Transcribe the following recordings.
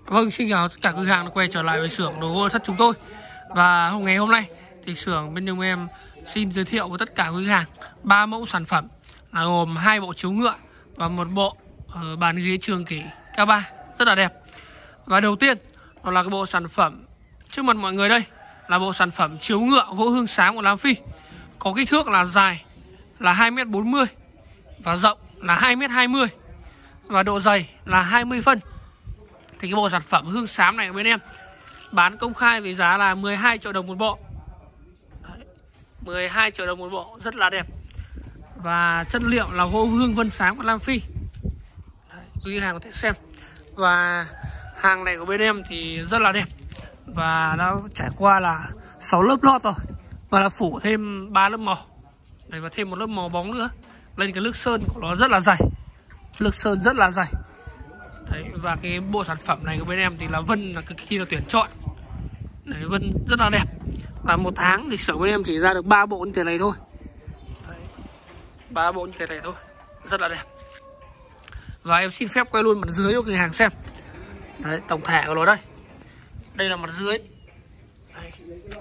Vâng, xin chào tất cả khách hàng đã quay trở lại với xưởng đồ gỗ thất chúng tôi. Và ngày hôm nay thì xưởng bên chúng em xin giới thiệu với tất cả khách hàng 3 mẫu sản phẩm là gồm 2 bộ chiếu ngựa và một bộ bàn ghế trường kỷ K3 rất là đẹp. Và đầu tiên đó là cái bộ sản phẩm trước mặt mọi người đây là bộ sản phẩm chiếu ngựa gỗ hương xám của Lam Phi. Có kích thước là dài là 2m40 và rộng là 2m20 và độ dày là 20 phân. Thì cái bộ sản phẩm hương xám này bên em bán công khai với giá là 12 triệu đồng một bộ. Đấy, 12 triệu đồng một bộ, rất là đẹp. Và chất liệu là gỗ hương vân xám của Lam Phi. Đấy, quý hàng có thể xem. Và hàng này của bên em thì rất là đẹp. Và nó trải qua là 6 lớp lót rồi. Và là phủ thêm 3 lớp màu. Đấy, và thêm một lớp màu bóng nữa. Lên cái nước sơn của nó rất là dày. Nước sơn rất là dày. Đấy, và cái bộ sản phẩm này của bên em thì là vân là cực kỳ là tuyển chọn. Đấy, vân rất là đẹp. Và một tháng thì xưởng bên em chỉ ra được 3 bộ như thế này thôi. Đấy, 3 bộ như thế này thôi, rất là đẹp. Và em xin phép quay luôn mặt dưới cho khách hàng xem. Đấy, tổng thể của nó đây. Đây là mặt dưới. Đấy.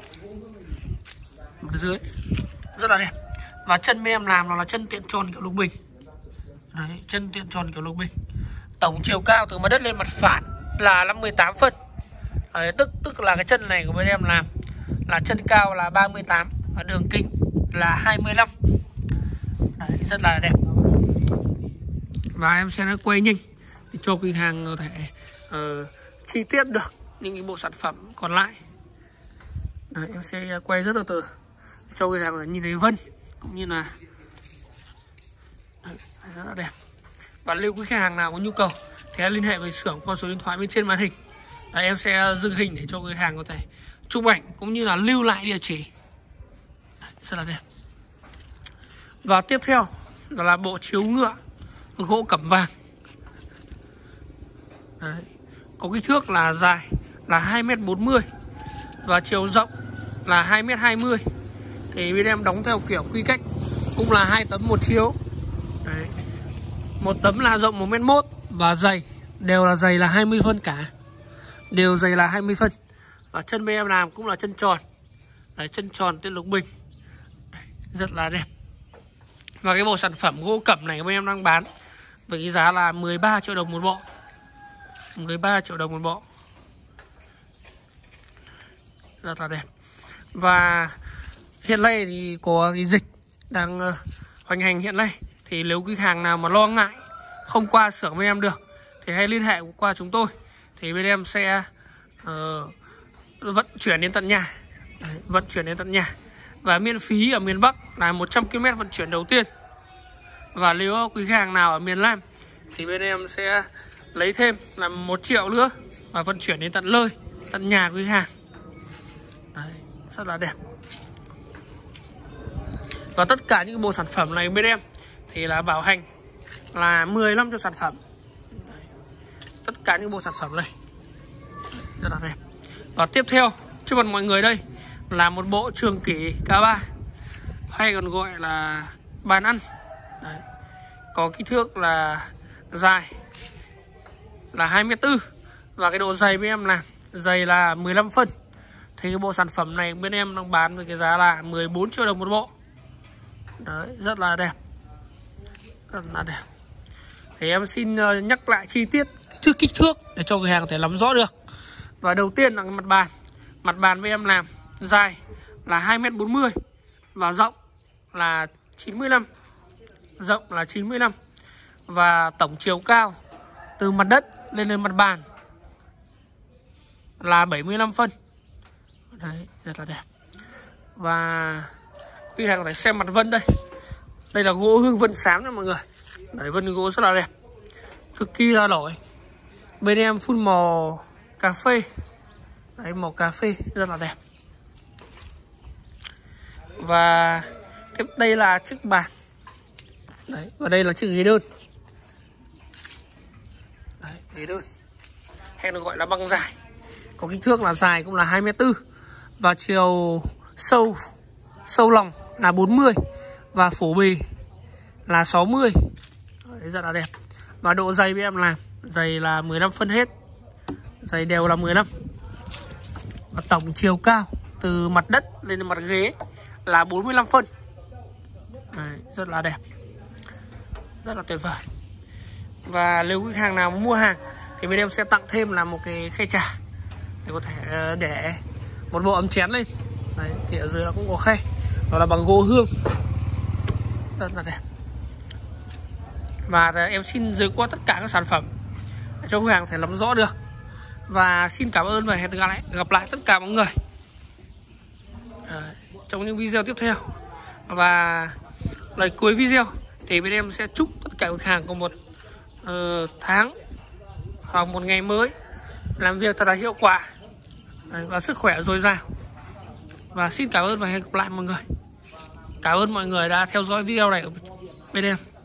Mặt dưới rất là đẹp. Và chân bên em làm nó là chân tiện tròn kiểu lục bình. Đấy, chân tiện tròn kiểu lục bình. Tổng chiều cao từ mặt đất lên mặt phản là 58 phân. Đấy, tức là cái chân này của bên em làm là chân cao là 38 và đường kính là 25. Đấy, rất là đẹp. Và em sẽ quay nhanh để cho khách hàng có thể chi tiết được những cái bộ sản phẩm còn lại. Đấy, em sẽ quay rất là từ cho khách hàng nhìn thấy vân cũng như là đấy, rất là đẹp. Và nếu quý khách hàng nào có nhu cầu thì hãy liên hệ với xưởng qua số điện thoại bên trên màn hình. Đấy, em sẽ dừng hình để cho khách hàng có thể chụp ảnh cũng như là lưu lại địa chỉ. Đấy, rất là đẹp. Và tiếp theo đó là bộ chiếu ngựa gỗ cẩm vàng. Đấy, có kích thước là dài là 2m40 và chiều rộng là 2m20. Thì bên em đóng theo kiểu quy cách cũng là 2 tấm một chiếu. Đấy, một tấm là rộng 1m1 và dày đều là dày là 20 phân cả. Đều dày là 20 phân. Và chân bên em làm cũng là chân tròn. Đấy, chân tròn tên lục bình. Đấy, rất là đẹp. Và cái bộ sản phẩm gỗ cẩm này bên em đang bán với cái giá là 13 triệu đồng một bộ. 13 triệu đồng một bộ. Rất là đẹp. Và hiện nay thì có cái dịch đang hoành hành hiện nay. Thì nếu khách hàng nào mà lo ngại không qua xưởng bên em được thì hãy liên hệ qua chúng tôi. Thì bên em sẽ vận chuyển đến tận nhà. Đấy, vận chuyển đến tận nhà. Và miễn phí ở miền Bắc là 100 km vận chuyển đầu tiên. Và nếu quý khách hàng nào ở miền Nam thì bên em sẽ lấy thêm là 1 triệu nữa và vận chuyển đến tận nơi, tận nhà quý khách hàng. Đấy, rất là đẹp. Và tất cả những bộ sản phẩm này bên em thì là bảo hành là 10 năm cho sản phẩm. Đấy, tất cả những bộ sản phẩm này rất là đẹp. Và tiếp theo trước mặt mọi người đây là một bộ trường kỷ K3 hay còn gọi là bàn ăn. Đấy, có kích thước là dài là 2m4 và cái độ dày bên em làm dày là 15 phân. Thì cái bộ sản phẩm này bên em đang bán với cái giá là 14 triệu đồng một bộ. Đấy, rất là đẹp. Rất là đẹp. Thì em xin nhắc lại chi tiết kích thước để cho khách hàng có thể nắm rõ được. Và đầu tiên là cái mặt bàn. Mặt bàn bên em làm dài là 2m40 và rộng là 95. Rộng là 95. Và tổng chiều cao từ mặt đất lên mặt bàn là 75 phân. Đấy, rất là đẹp. Và quý hàng có thể xem mặt vân đây. Đây là gỗ hương vân xám nha mọi người. Đấy, vân gỗ rất là đẹp, cực kỳ là nổi. Bên em phun màu cà phê. Đấy, màu cà phê rất là đẹp. Và tiếp đây là chiếc bàn. Đấy, và đây là chiếc ghế đơn. Đấy, ghế đơn hay được gọi là băng dài. Có kích thước là dài cũng là 2m4 và chiều sâu lòng là 40 và phổ bì là 60. Đấy, rất là đẹp. Và độ dày bên em làm dày là 15 phân hết. Dày đều là 15. Và tổng chiều cao từ mặt đất lên mặt ghế là 45 phân. Đấy, rất là đẹp, rất là tuyệt vời. Và nếu khách hàng nào mua hàng thì bên em sẽ tặng thêm là một cái khay trà để có thể để một bộ ấm chén lên. Đấy, thì ở dưới nó cũng có khay, đó là bằng gỗ hương, rất là đẹp. Và em xin giới qua tất cả các sản phẩm để cho khách hàng thể nắm rõ được. Và xin cảm ơn và hẹn gặp lại tất cả mọi người trong những video tiếp theo. Và lời cuối video thì bên em sẽ chúc tất cả khách hàng có một tháng hoặc một ngày mới làm việc thật là hiệu quả và sức khỏe dồi dào. Và xin cảm ơn và hẹn gặp lại mọi người. Cảm ơn mọi người đã theo dõi video này của bên em.